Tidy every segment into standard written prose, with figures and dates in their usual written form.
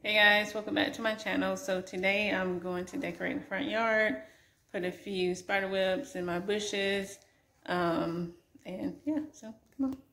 Hey guys, welcome back to my channel. So today I'm going to decorate the front yard, put a few spider webs in my bushes, and yeah, so come on.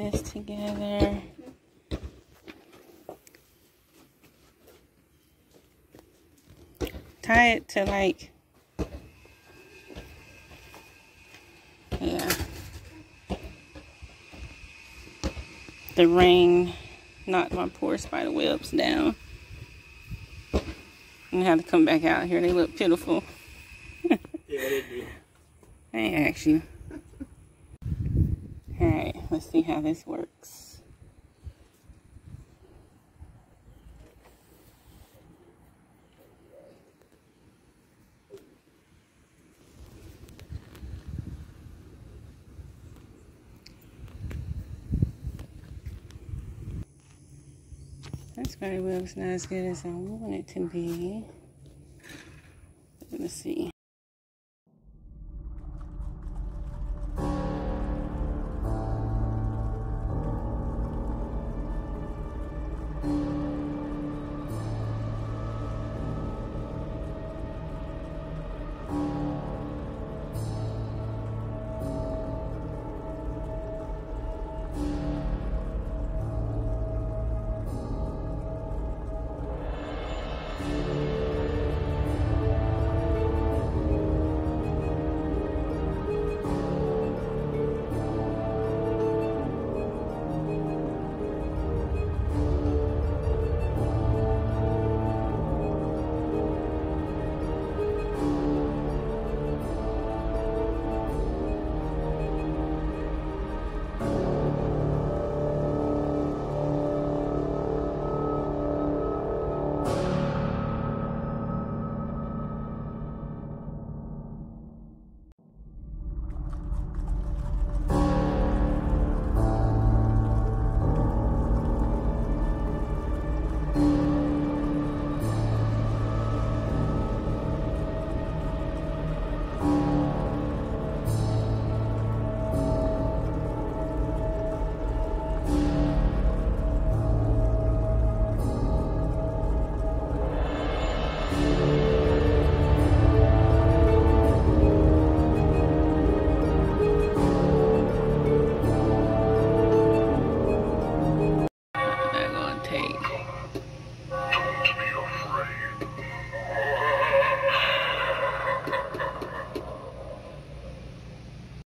this together. Tie it to like, yeah, the rain knocked my poor spider webs down. And I had to come back out here. They look pitiful. Yeah, they do. I ask you. Alright, let's see how this works. That spider web's not as good as I want it to be. Let's see.